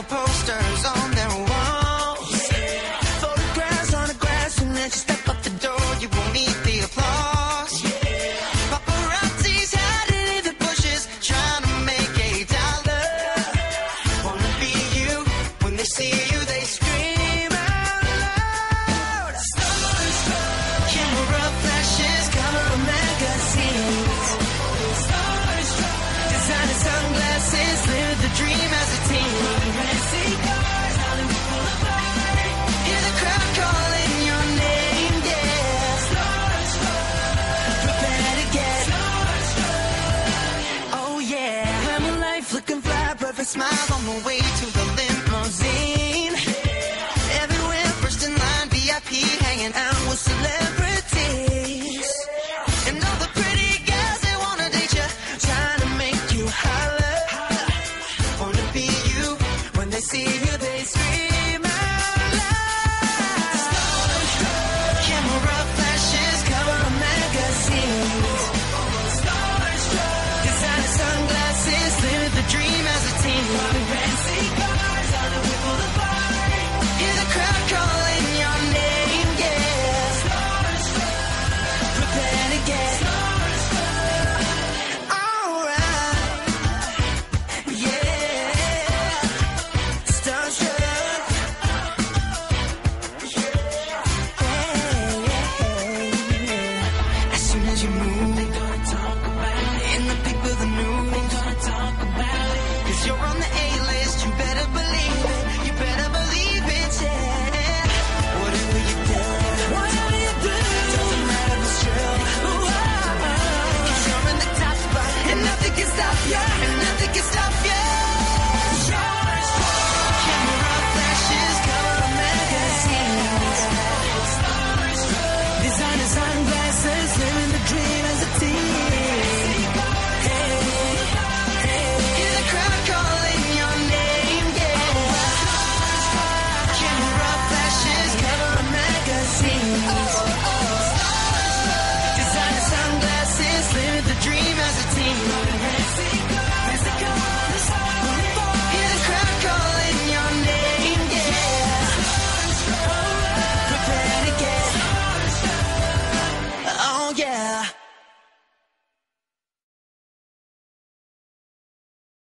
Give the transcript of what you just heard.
your posters on their walls. Photographs on the grass, and as you step up the door, you will meet the applause. Paparazzi's hiding in the bushes, trying to make $1. Wanna be you. When they see you, they scream out loud. StarStruck. Camera flashes, cover of magazines. StarStruck. Designer sunglasses, live the dream as a teen. Cigars, Hollywood Boulevard. Hear the crowd calling your name, yeah. StarStruck. Prepare to get StarStruck. Oh yeah. Hammer life looking fly, perfect smile on the way to the limousine. Everywhere, first in line, VIP, hanging out with celebrities. And all the pretty guys, they wanna date you, trying to make you holler. Wanna be you when they see you.